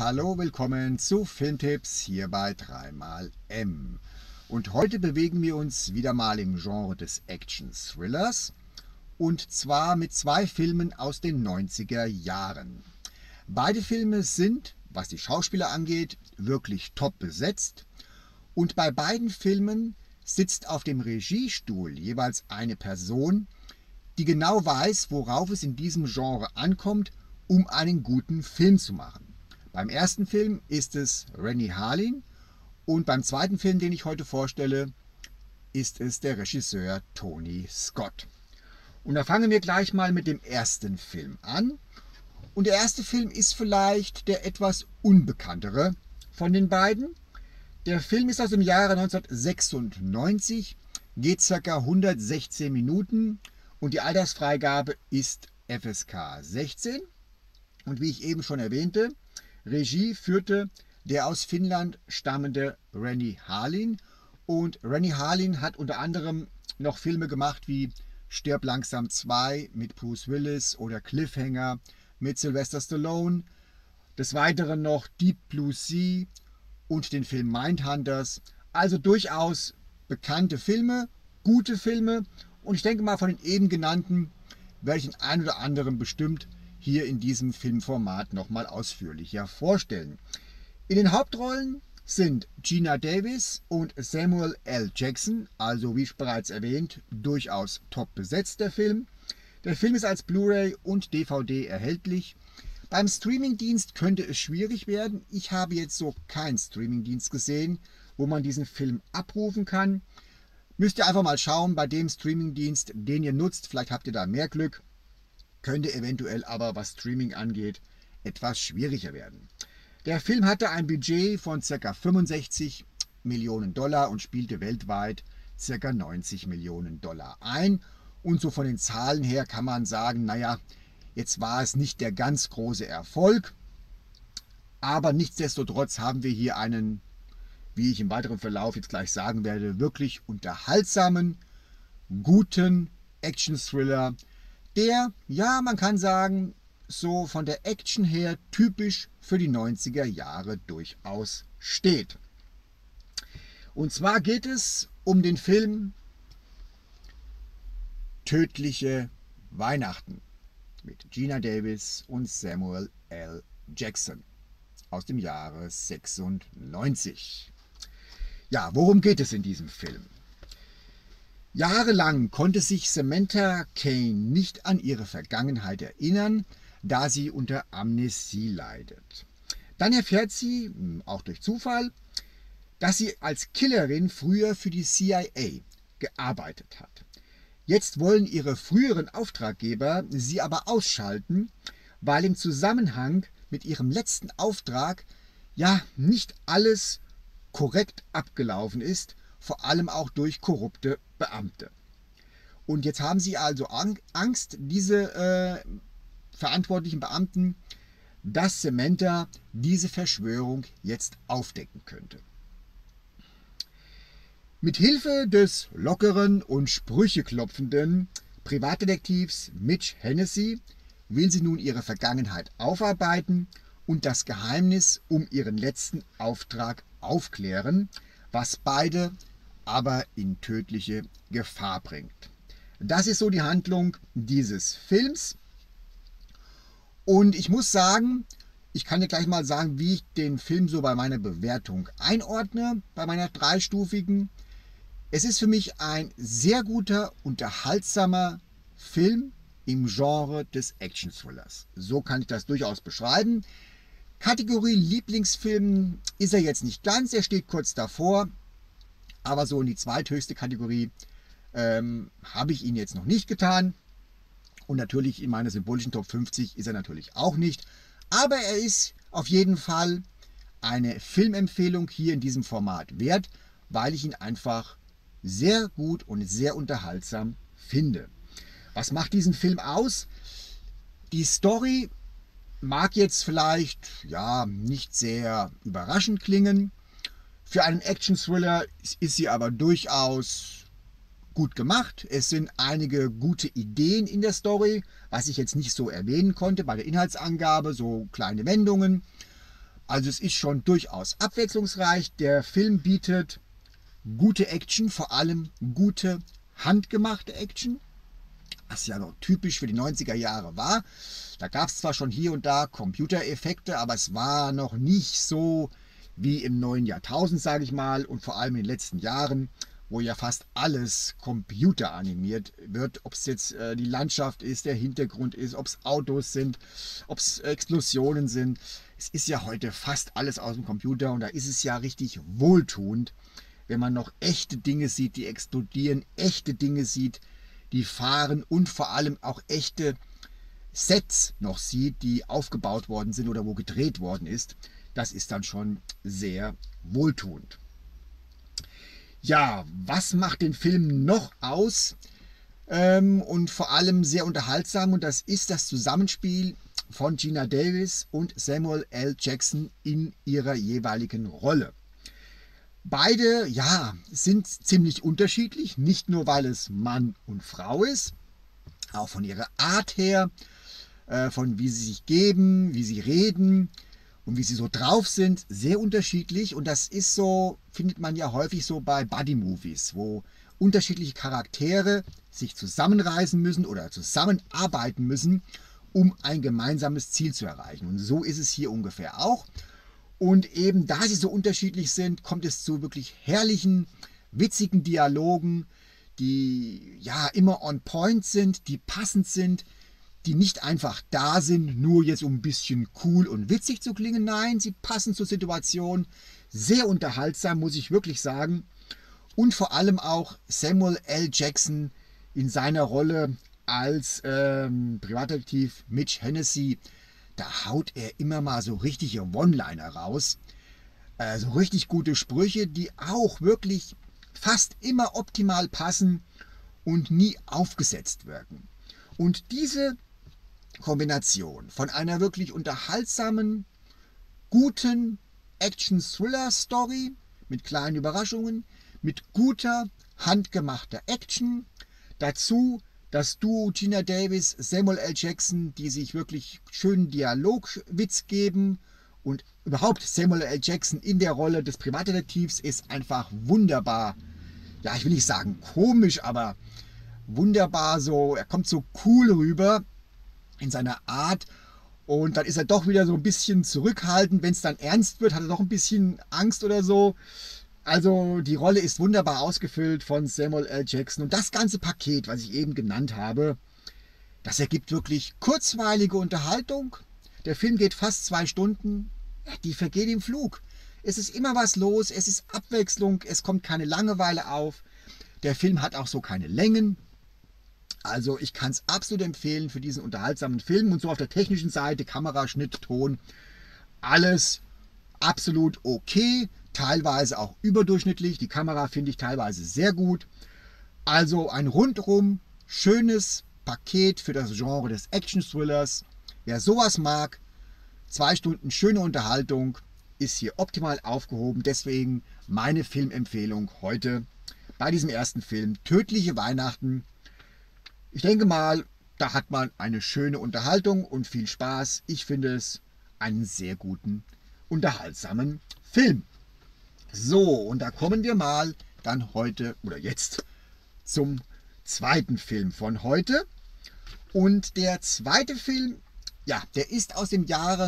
Hallo, willkommen zu Filmtipps hier bei 3xM. Und heute bewegen wir uns wieder mal im Genre des Action-Thrillers und zwar mit zwei Filmen aus den 90er Jahren. Beide Filme sind, was die Schauspieler angeht, wirklich top besetzt und bei beiden Filmen sitzt auf dem Regiestuhl jeweils eine Person, die genau weiß, worauf es in diesem Genre ankommt, um einen guten Film zu machen. Beim ersten Film ist es Renny Harlin und beim zweiten Film, den ich heute vorstelle, ist es der Regisseur Tony Scott. Und da fangen wir gleich mal mit dem ersten Film an. Und der erste Film ist vielleicht der etwas unbekanntere von den beiden. Der Film ist aus dem Jahre 1996, geht ca. 116 Minuten und die Altersfreigabe ist FSK 16. Und wie ich eben schon erwähnte, Regie führte der aus Finnland stammende Renny Harlin. Und Renny Harlin hat unter anderem noch Filme gemacht wie Stirb langsam 2 mit Bruce Willis oder Cliffhanger mit Sylvester Stallone. Des Weiteren noch Deep Blue Sea und den Film Mindhunters. Also durchaus bekannte Filme, gute Filme. Und ich denke mal, von den eben genannten werde ich den einen oder anderen bestimmt hier in diesem Filmformat nochmal ausführlicher vorstellen. In den Hauptrollen sind Geena Davis und Samuel L. Jackson, also wie bereits erwähnt, durchaus top besetzt der Film. Der Film ist als Blu-ray und DVD erhältlich. Beim Streamingdienst könnte es schwierig werden. Ich habe jetzt so keinen Streamingdienst gesehen, wo man diesen Film abrufen kann. Müsst ihr einfach mal schauen bei dem Streamingdienst, den ihr nutzt. Vielleicht habt ihr da mehr Glück. Könnte eventuell aber, was Streaming angeht, etwas schwieriger werden. Der Film hatte ein Budget von ca. 65 Millionen Dollar und spielte weltweit ca. 90 Millionen Dollar ein. Und so von den Zahlen her kann man sagen, naja, jetzt war es nicht der ganz große Erfolg, aber nichtsdestotrotz haben wir hier einen, wie ich im weiteren Verlauf jetzt gleich sagen werde, wirklich unterhaltsamen, guten Action-Thriller, der, ja, man kann sagen, so von der Action her typisch für die 90er Jahre durchaus steht. Und zwar geht es um den Film Tödliche Weihnachten mit Geena Davis und Samuel L. Jackson aus dem Jahre 96. Ja, worum geht es in diesem Film? Jahrelang konnte sich Samantha Kane nicht an ihre Vergangenheit erinnern, da sie unter Amnesie leidet. Dann erfährt sie, auch durch Zufall, dass sie als Killerin früher für die CIA gearbeitet hat. Jetzt wollen ihre früheren Auftraggeber sie aber ausschalten, weil im Zusammenhang mit ihrem letzten Auftrag ja nicht alles korrekt abgelaufen ist, vor allem auch durch korrupte Beamte. Und jetzt haben sie also Angst, diese verantwortlichen Beamten, dass Samantha diese Verschwörung jetzt aufdecken könnte. Mit Hilfe des lockeren und sprücheklopfenden Privatdetektivs Mitch Hennessy will sie nun ihre Vergangenheit aufarbeiten und das Geheimnis um ihren letzten Auftrag aufklären, was beide aber in tödliche Gefahr bringt. Das ist so die Handlung dieses Films. Und ich muss sagen, ich kann dir gleich mal sagen, wie ich den Film so bei meiner Bewertung einordne, bei meiner dreistufigen. Es ist für mich ein sehr guter, unterhaltsamer Film im Genre des Action-Thrillers. So kann ich das durchaus beschreiben. Kategorie Lieblingsfilm ist er jetzt nicht ganz, er steht kurz davor. Aber so in die zweithöchste Kategorie habe ich ihn jetzt noch nicht getan. Und natürlich in meiner symbolischen Top 50 ist er natürlich auch nicht. Aber er ist auf jeden Fall eine Filmempfehlung hier in diesem Format wert, weil ich ihn einfach sehr gut und sehr unterhaltsam finde. Was macht diesen Film aus? Die Story mag jetzt vielleicht ja nicht sehr überraschend klingen. Für einen Action-Thriller ist sie aber durchaus gut gemacht. Es sind einige gute Ideen in der Story, was ich jetzt nicht so erwähnen konnte bei der Inhaltsangabe, so kleine Wendungen. Also es ist schon durchaus abwechslungsreich. Der Film bietet gute Action, vor allem gute handgemachte Action, was ja noch typisch für die 90er Jahre war. Da gab es zwar schon hier und da Computereffekte, aber es war noch nicht so wie im neuen Jahrtausend, sage ich mal, und vor allem in den letzten Jahren, wo ja fast alles computeranimiert wird, ob es jetzt die Landschaft ist, der Hintergrund ist, ob es Autos sind, ob es Explosionen sind. Es ist ja heute fast alles aus dem Computer und da ist es ja richtig wohltuend, wenn man noch echte Dinge sieht, die explodieren, echte Dinge sieht, die fahren und vor allem auch echte Sets noch sieht, die aufgebaut worden sind oder wo gedreht worden ist. Das ist dann schon sehr wohltuend. Ja, was macht den Film noch aus und vor allem sehr unterhaltsam? Und das ist das Zusammenspiel von Geena Davis und Samuel L. Jackson in ihrer jeweiligen Rolle. Beide, ja, sind ziemlich unterschiedlich, nicht nur weil es Mann und Frau ist, auch von ihrer Art her, von wie sie sich geben, wie sie reden und wie sie so drauf sind, sehr unterschiedlich. Und das ist so, findet man ja häufig so bei Buddy-Movies, wo unterschiedliche Charaktere sich zusammenreißen müssen oder zusammenarbeiten müssen, um ein gemeinsames Ziel zu erreichen. Und so ist es hier ungefähr auch. Und eben da sie so unterschiedlich sind, kommt es zu wirklich herrlichen, witzigen Dialogen, die ja immer on point sind, die passend sind, die nicht einfach da sind, nur jetzt um ein bisschen cool und witzig zu klingen. Nein, sie passen zur Situation. Sehr unterhaltsam, muss ich wirklich sagen. Und vor allem auch Samuel L. Jackson in seiner Rolle als Privatdetektiv Mitch Hennessy. Da haut er immer mal so richtige One-Liner raus. So richtig gute Sprüche, die auch wirklich fast immer optimal passen und nie aufgesetzt wirken. Und diese Kombination von einer wirklich unterhaltsamen, guten Action-Thriller-Story mit kleinen Überraschungen, mit guter, handgemachter Action, dazu das Duo Geena Davis, Samuel L. Jackson, die sich wirklich schönen Dialogwitz geben und überhaupt Samuel L. Jackson in der Rolle des Privatdetektivs ist einfach wunderbar. Ja, ich will nicht sagen komisch, aber wunderbar so. Er kommt so cool rüber in seiner Art und dann ist er doch wieder so ein bisschen zurückhaltend. Wenn es dann ernst wird, hat er doch ein bisschen Angst oder so. Also die Rolle ist wunderbar ausgefüllt von Samuel L. Jackson und das ganze Paket, was ich eben genannt habe, das ergibt wirklich kurzweilige Unterhaltung. Der Film geht fast 2 Stunden, die vergeht im Flug. Es ist immer was los, es ist Abwechslung, es kommt keine Langeweile auf. Der Film hat auch so keine Längen. Also ich kann es absolut empfehlen für diesen unterhaltsamen Film und so auf der technischen Seite, Kamera, Schnitt, Ton, alles absolut okay. Teilweise auch überdurchschnittlich. Die Kamera finde ich teilweise sehr gut. Also ein rundum schönes Paket für das Genre des Action-Thrillers. Wer sowas mag, 2 Stunden schöne Unterhaltung, ist hier optimal aufgehoben. Deswegen meine Filmempfehlung heute bei diesem ersten Film, Tödliche Weihnachten. Ich denke mal, da hat man eine schöne Unterhaltung und viel Spaß. Ich finde es einen sehr guten, unterhaltsamen Film. So, und da kommen wir mal dann heute oder jetzt zum zweiten Film von heute. Und der zweite Film, ja, der ist aus dem Jahre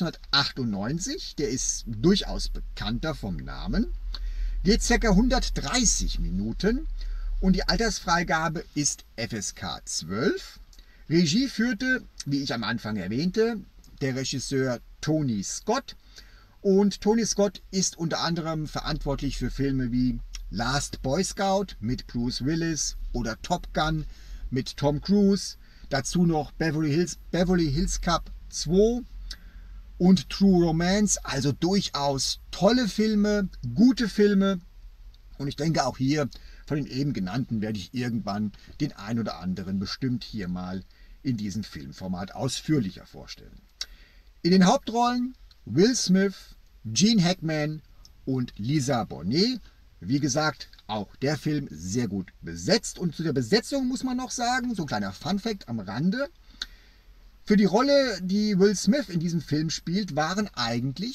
1998. Der ist durchaus bekannter vom Namen. Geht ca. 130 Minuten und die Altersfreigabe ist FSK 12. Regie führte, wie ich am Anfang erwähnte, der Regisseur Tony Scott. Und Tony Scott ist unter anderem verantwortlich für Filme wie Last Boy Scout mit Bruce Willis oder Top Gun mit Tom Cruise. Dazu noch Beverly Hills Cop 2 und True Romance. Also durchaus tolle Filme, gute Filme. Und ich denke auch hier von den eben genannten werde ich irgendwann den ein oder anderen bestimmt hier mal in diesem Filmformat ausführlicher vorstellen. In den Hauptrollen Will Smith, Gene Hackman und Lisa Bonet. Wie gesagt, auch der Film sehr gut besetzt. Und zu der Besetzung muss man noch sagen, so ein kleiner Funfact am Rande. Für die Rolle, die Will Smith in diesem Film spielt, waren eigentlich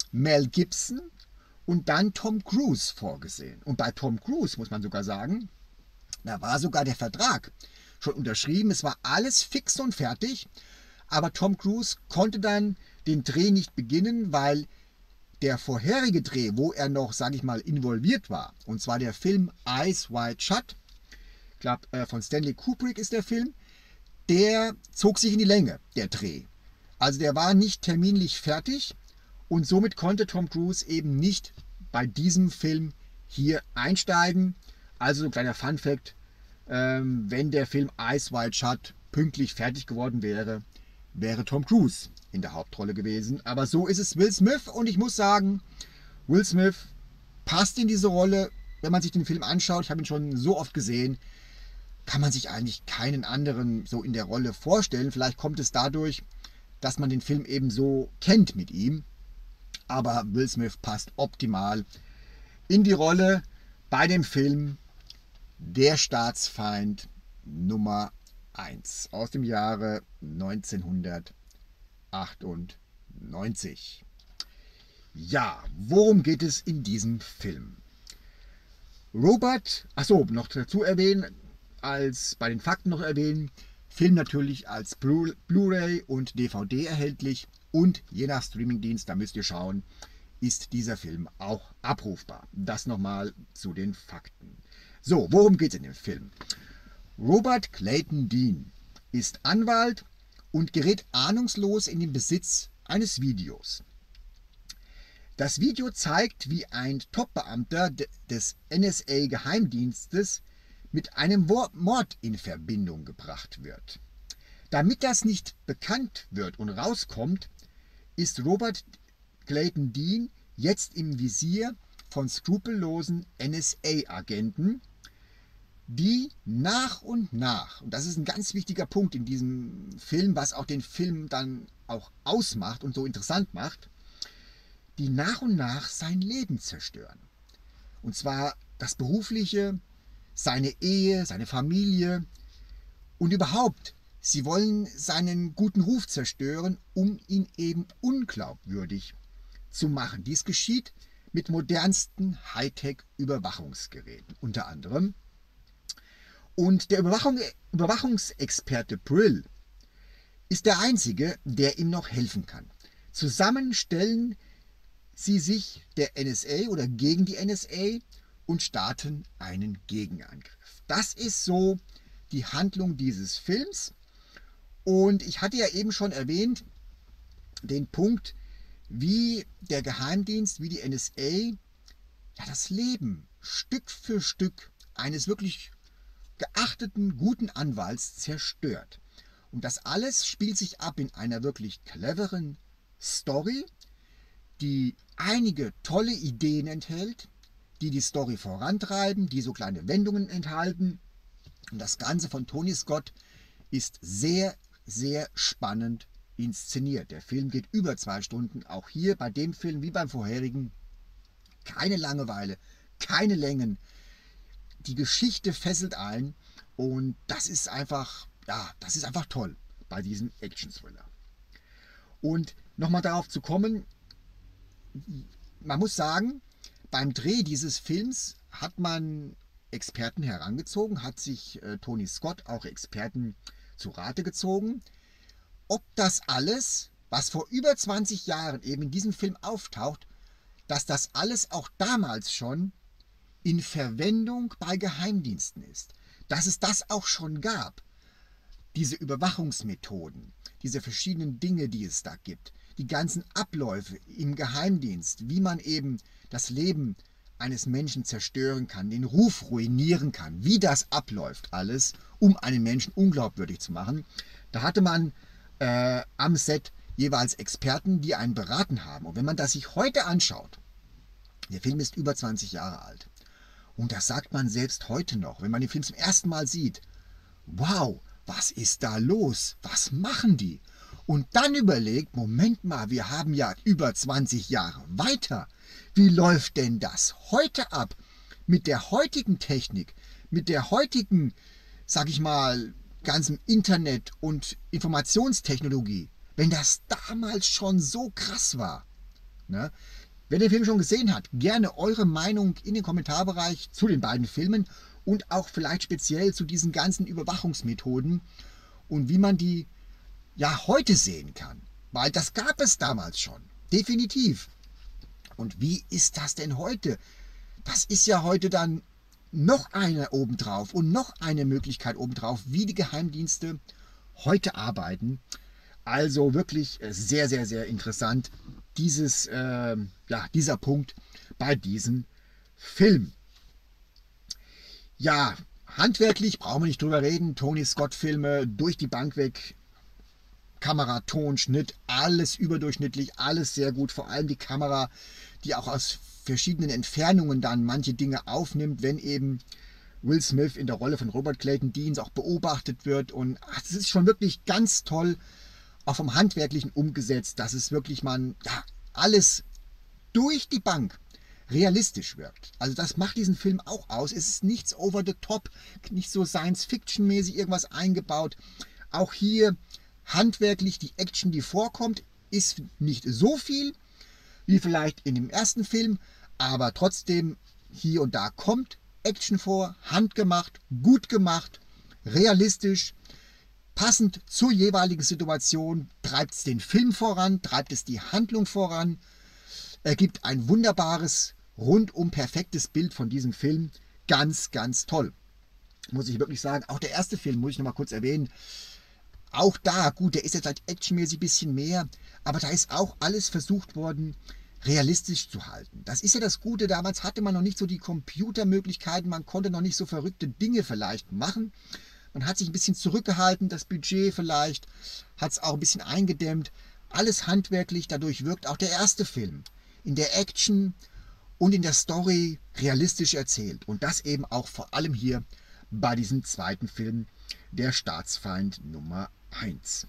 Mel Gibson und dann Tom Cruise vorgesehen. Und bei Tom Cruise muss man sogar sagen, da war sogar der Vertrag schon unterschrieben. Es war alles fix und fertig. Aber Tom Cruise konnte dann den Dreh nicht beginnen, weil der vorherige Dreh, wo er noch, sage ich mal, involviert war, und zwar der Film Eyes Wide Shut, ich glaube von Stanley Kubrick ist der Film, der zog sich in die Länge, der Dreh. Also der war nicht terminlich fertig und somit konnte Tom Cruise eben nicht bei diesem Film hier einsteigen. Also so ein kleiner Funfact, wenn der Film Eyes Wide Shut pünktlich fertig geworden wäre, wäre Tom Cruise in der Hauptrolle gewesen. Aber so ist es Will Smith und ich muss sagen, Will Smith passt in diese Rolle. Wenn man sich den Film anschaut, ich habe ihn schon so oft gesehen, kann man sich eigentlich keinen anderen so in der Rolle vorstellen. Vielleicht kommt es dadurch, dass man den Film eben so kennt mit ihm. Aber Will Smith passt optimal in die Rolle bei dem Film Der Staatsfeind Nummer 1 aus dem Jahre 1998. Ja, worum geht es in diesem Film? Robert, achso, noch dazu erwähnen, als bei den Fakten noch erwähnen, Film natürlich als Blu-ray und DVD erhältlich und je nach Streamingdienst, da müsst ihr schauen, ist dieser Film auch abrufbar. Das nochmal zu den Fakten. So, worum geht es in dem Film? Robert Clayton Dean ist Anwalt und gerät ahnungslos in den Besitz eines Videos. Das Video zeigt, wie ein Top-Beamter des NSA-Geheimdienstes mit einem Mord in Verbindung gebracht wird. Damit das nicht bekannt wird und rauskommt, ist Robert Clayton Dean jetzt im Visier von skrupellosen NSA-Agenten, die nach und nach, und das ist ein ganz wichtiger Punkt in diesem Film, was auch den Film dann auch ausmacht und so interessant macht, die nach und nach sein Leben zerstören. Und zwar das Berufliche, seine Ehe, seine Familie und überhaupt, sie wollen seinen guten Ruf zerstören, um ihn eben unglaubwürdig zu machen. Dies geschieht mit modernsten Hightech-Überwachungsgeräten unter anderem. Und der Überwachungsexperte Brill ist der Einzige, der ihm noch helfen kann. Zusammen stellen sie sich der NSA oder gegen die NSA und starten einen Gegenangriff. Das ist so die Handlung dieses Films. Und ich hatte ja eben schon erwähnt, den Punkt, wie der Geheimdienst, wie die NSA ja das Leben Stück für Stück eines wirklich geachteten, guten Anwalts zerstört. Und das alles spielt sich ab in einer wirklich cleveren Story, die einige tolle Ideen enthält, die die Story vorantreiben, die so kleine Wendungen enthalten. Und das Ganze von Tony Scott ist sehr, sehr spannend inszeniert. Der Film geht über 2 Stunden. Auch hier bei dem Film wie beim vorherigen keine Langeweile, keine Längen. Die Geschichte fesselt ein und das ist einfach, ja, das ist einfach toll bei diesem Action-Thriller. Und nochmal darauf zu kommen, man muss sagen, beim Dreh dieses Films hat man Experten herangezogen, hat sich Tony Scott auch Experten zu Rate gezogen. Ob das alles, was vor über 20 Jahren eben in diesem Film auftaucht, dass das alles auch damals schon in Verwendung bei Geheimdiensten ist. Dass es das auch schon gab. Diese Überwachungsmethoden, diese verschiedenen Dinge, die es da gibt, die ganzen Abläufe im Geheimdienst, wie man eben das Leben eines Menschen zerstören kann, den Ruf ruinieren kann, wie das abläuft alles, um einen Menschen unglaubwürdig zu machen. Da hatte man am Set jeweils Experten, die einen beraten haben. Und wenn man das sich heute anschaut, der Film ist über 20 Jahre alt, und das sagt man selbst heute noch, wenn man den Film zum ersten Mal sieht, wow, was ist da los? Was machen die? Und dann überlegt, Moment mal, wir haben ja über 20 Jahre weiter. Wie läuft denn das heute ab? Mit der heutigen Technik, mit der heutigen, sag ich mal, ganzen Internet- und Informationstechnologie. Wenn das damals schon so krass war, Ne? Wer den Film schon gesehen hat, gerne eure Meinung in den Kommentarbereich zu den beiden Filmen und auch vielleicht speziell zu diesen ganzen Überwachungsmethoden und wie man die ja heute sehen kann. Weil das gab es damals schon. Definitiv. Und wie ist das denn heute? Das ist ja heute dann noch eine obendrauf und noch eine Möglichkeit obendrauf, wie die Geheimdienste heute arbeiten. Also wirklich sehr, sehr, sehr interessant, dieser Punkt bei diesem Film. Ja, handwerklich brauchen wir nicht drüber reden. Tony Scott-Filme durch die Bank weg. Kamera, Ton, Schnitt, alles überdurchschnittlich, alles sehr gut. Vor allem die Kamera, die auch aus verschiedenen Entfernungen dann manche Dinge aufnimmt, wenn eben Will Smith in der Rolle von Robert Clayton Deans auch beobachtet wird. Und das ist schon wirklich ganz toll, auch vom Handwerklichen umgesetzt, dass es wirklich alles durch die Bank realistisch wirkt. Also das macht diesen Film auch aus. Es ist nichts over the top, nicht so Science-Fiction-mäßig irgendwas eingebaut. Auch hier handwerklich die Action, die vorkommt, ist nicht so viel wie vielleicht in dem ersten Film, aber trotzdem hier und da kommt Action vor, handgemacht, gut gemacht, realistisch, passend zur jeweiligen Situation, treibt es den Film voran, treibt es die Handlung voran, ergibt ein wunderbares, rundum perfektes Bild von diesem Film. Ganz, ganz toll. Muss ich wirklich sagen. Auch der erste Film, muss ich noch mal kurz erwähnen, auch da, gut, der ist jetzt halt actionmäßig ein bisschen mehr, aber da ist auch alles versucht worden, realistisch zu halten. Das ist ja das Gute, damals hatte man noch nicht so die Computermöglichkeiten, man konnte noch nicht so verrückte Dinge vielleicht machen. Man hat sich ein bisschen zurückgehalten, das Budget vielleicht, hat es auch ein bisschen eingedämmt. Alles handwerklich, dadurch wirkt auch der erste Film in der Action und in der Story realistisch erzählt. Und das eben auch vor allem hier bei diesem zweiten Film, Der Staatsfeind Nummer 1.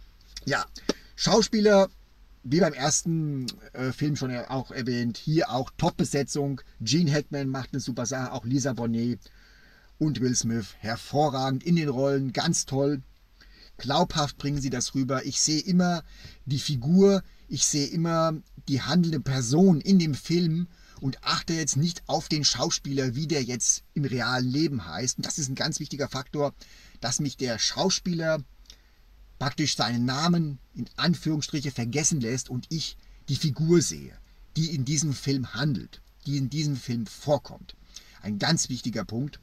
Ja, Schauspieler, wie beim ersten Film schon auch erwähnt, hier auch Top-Besetzung. Gene Hackman macht eine super Sache, auch Lisa Bonet und Will Smith hervorragend in den Rollen, ganz toll. Glaubhaft bringen sie das rüber. Ich sehe immer die Figur, ich sehe immer die handelnde Person in dem Film und achte jetzt nicht auf den Schauspieler, wie der jetzt im realen Leben heißt. Und das ist ein ganz wichtiger Faktor, dass mich der Schauspieler praktisch seinen Namen in Anführungsstriche vergessen lässt und ich die Figur sehe, die in diesem Film handelt, die in diesem Film vorkommt. Ein ganz wichtiger Punkt,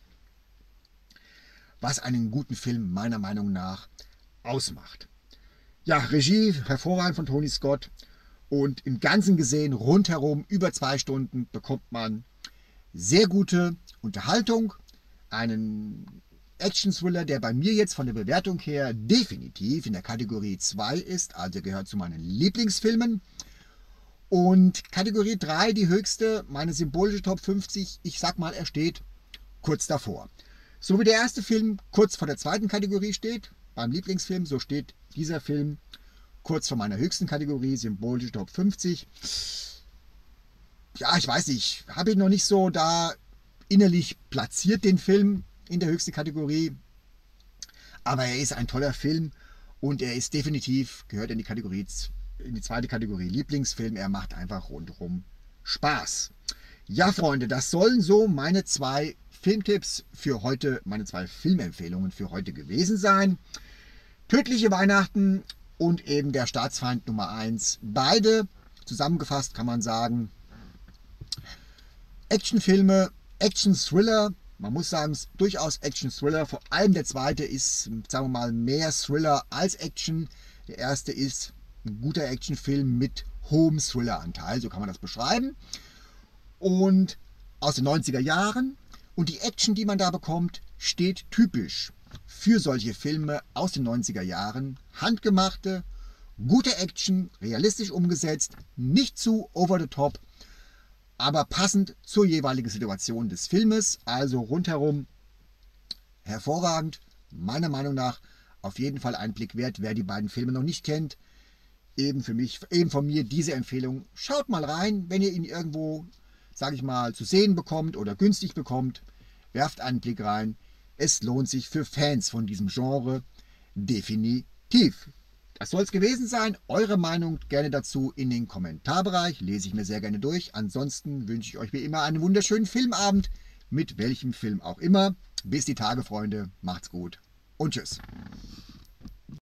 was einen guten Film meiner Meinung nach ausmacht. Ja, Regie hervorragend von Tony Scott und im Ganzen gesehen rundherum über 2 Stunden bekommt man sehr gute Unterhaltung, einen Action-Thriller, der bei mir jetzt von der Bewertung her definitiv in der Kategorie 2 ist, also gehört zu meinen Lieblingsfilmen. Und Kategorie 3, die höchste, meine symbolische Top 50, ich sag mal, er steht kurz davor. So wie der erste Film kurz vor der zweiten Kategorie steht, beim Lieblingsfilm, so steht dieser Film kurz vor meiner höchsten Kategorie, symbolische Top 50. Ja, ich weiß nicht, habe ihn noch nicht so da innerlich platziert, den Film in der höchsten Kategorie. Aber er ist ein toller Film und er ist definitiv, gehört in die zweite Kategorie Lieblingsfilm. Er macht einfach rundherum Spaß. Ja, Freunde, das sollen so meine 2 Filmtipps für heute, meine 2 Filmempfehlungen für heute gewesen sein. Tödliche Weihnachten und eben Der Staatsfeind Nummer 1. Beide zusammengefasst kann man sagen, Actionfilme, Action-Thriller. Man muss sagen, es ist durchaus Action-Thriller. Vor allem der zweite ist, sagen wir mal, mehr Thriller als Action. Der erste ist ein guter Actionfilm mit hohem Thriller-Anteil, so kann man das beschreiben. Und aus den 90er Jahren. Und die Action, die man da bekommt, steht typisch für solche Filme aus den 90er Jahren. Handgemachte, gute Action, realistisch umgesetzt, nicht zu over the top, aber passend zur jeweiligen Situation des Filmes. Also rundherum hervorragend. Meiner Meinung nach auf jeden Fall ein Blick wert, wer die beiden Filme noch nicht kennt. Eben von mir diese Empfehlung. Schaut mal rein, wenn ihr ihn irgendwo, sage ich mal, zu sehen bekommt oder günstig bekommt. Werft einen Blick rein. Es lohnt sich für Fans von diesem Genre definitiv. Das soll es gewesen sein. Eure Meinung gerne dazu in den Kommentarbereich. Lese ich mir sehr gerne durch. Ansonsten wünsche ich euch wie immer einen wunderschönen Filmabend. Mit welchem Film auch immer. Bis die Tage, Freunde. Macht's gut und tschüss.